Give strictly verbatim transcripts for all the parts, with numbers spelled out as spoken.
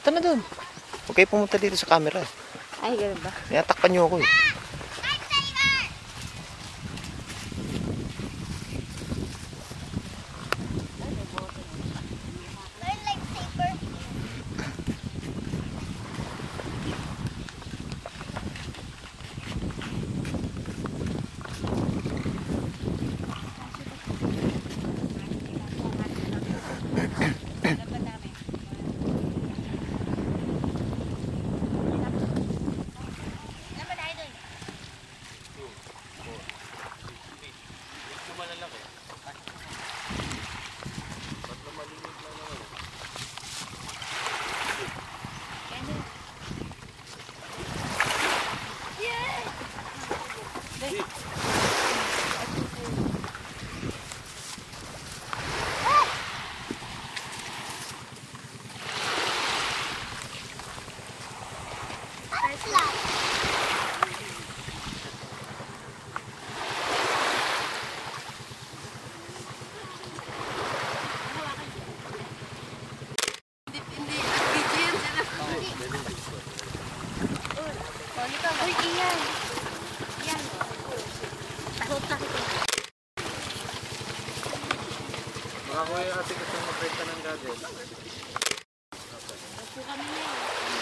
Punta na doon. Huwag kayo pumunta dito sa camera. Ay, gano'n ba? Niyatakpan niyo ako eh. Uy, iyan. Iyan. Takot-takot. Baka ko yung ate gusto mag-break ka ng gadget. Opo kami yan.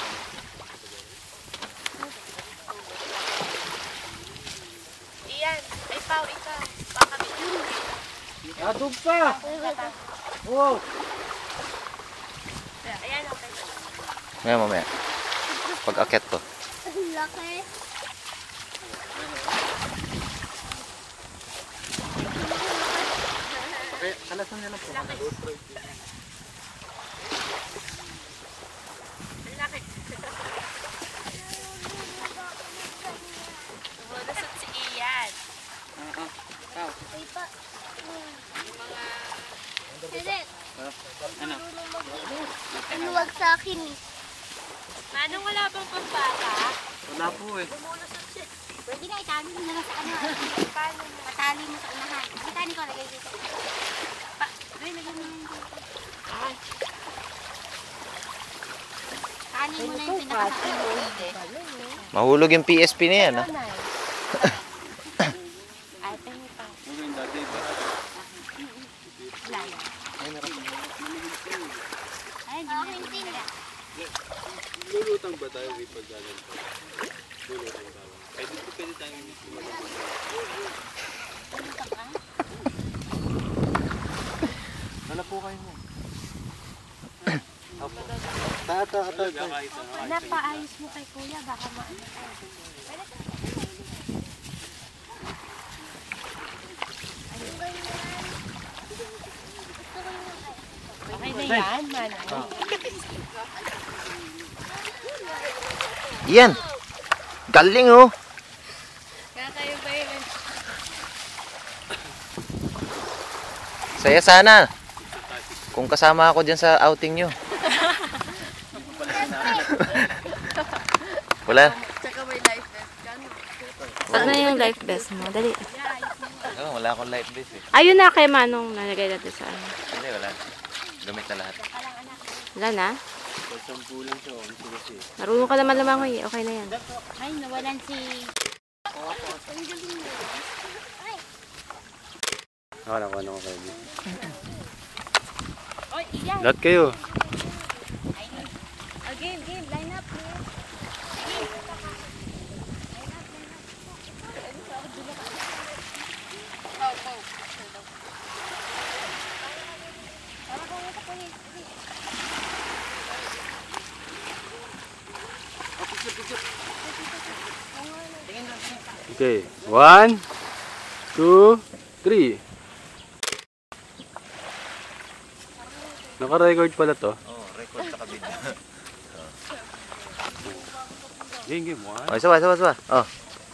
Iyan. Ay, Pao, ikaw. Baka kami yun. Adog pa! Wow! Ayan, okay. Ngayon mamaya. Pag-akit to. Ang laki. Okay, kalasan niya lang po. Ang laki. Bulusot si Iyan. Oo. Ikaw. Ay pa. Yung mga... Hindi. Ano? Inuwag sa akin eh. Manong wala bang pambata? Wala po eh. Bumulusot siya. Pwede na itali mo na lang sa ano. Paano mo? Patali mo sa unahan. Itali ko, lagay dito. Pa, ay, lagay mo na dito. Ay. Tali mo na yung pinaka-ano. Mahulog yung P S P na yan, ha? Ay, tayo pa. Ano yung dati ba? Laya. Ay, narating mo. Ay, hindi mo na. Lulutang ba tayo rin pag galang pa? Lulutang tayo. Pwede po pwede tayo lumulutang. Lulutang ka? Wala po kayo mo. Tata, tata. Napaayos mo kay kuya, baka maano tayo. Okay na yan, manay. Yan! Galing, oh! Kakayo ba yun? Saya sana. Kung kasama ako dyan sa outing nyo. Wala. Tsaka may life vest ka, no? Ano yung life vest mo? Dali. Oh, wala akong life vest eh. Ayun na kay Manong nalagay natin sa ano. Hindi, wala. Gamit na lahat. Wala na? Pagsampulan siya, ang kasi. Marunong ka naman lumangoy. Okay na yan. Ay, nawalan si... Ako na, ako na, ako na. Oy, iyan! Lahat kayo. Oh, game, game. Line up, game. Okay, one, two, three. Naka-record pala to. Oh, record sa kabila. Game, game, one. Oh, sawa, sawa, sawa. Oh.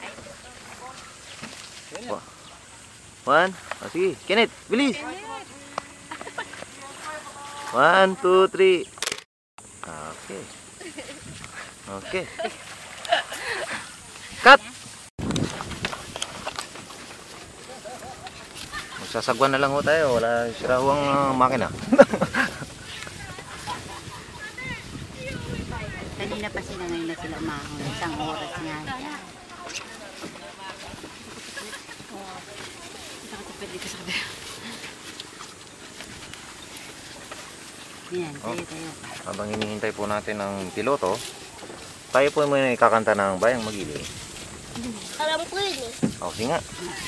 Oh. One. Oh, sige. Kenneth, bilis. One, two, three. Okay. Okay. Cut! Magsasagwan na lang ho tayo. Wala sira ho ang uh, makina. Isang oras nga yan. Yan, Oh. tayo tayo. Habang hinihintay po natin ng piloto, tayo po muna ikakanta ng Bayang Magiliw. Alam ko yun eh. O, sige nga.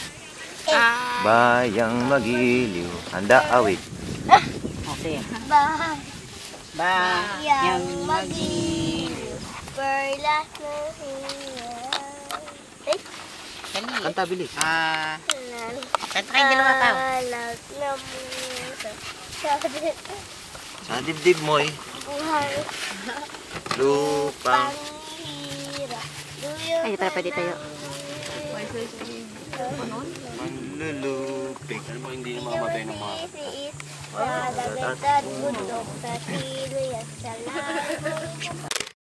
Bayang Magiliw, handa awit. Okay. Bah, Ba, yang yung magiliw, perlas na hiya. Eh, Dali. Kanta, bilis. Ah, nan. kanta kayong dalawa tao. Alag na musa. Sabi, Sa dibdib mo'y buhay lupang. panghira. Duyo Ay, para pwede tayo. Manlulupig. Ano ba hindi na mamamatay ng mga Titiis sa dagdag bundok sa tiloy at sa langit.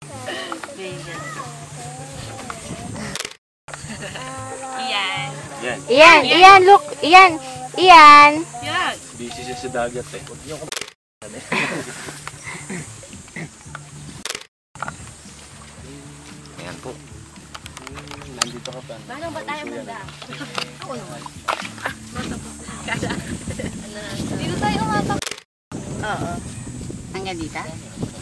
Iyan. Yan. Iyan, Iyan, look. Iyan, Iyan. Busy siya sa dagat eh. Ayan po. Nandito ka pa. Paano ba tayo manda? Ako naman. Dito tayo umapak. Oo. Hanggang dito?